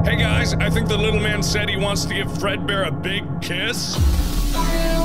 Hey guys, I think the little man said he wants to give Fredbear a big kiss.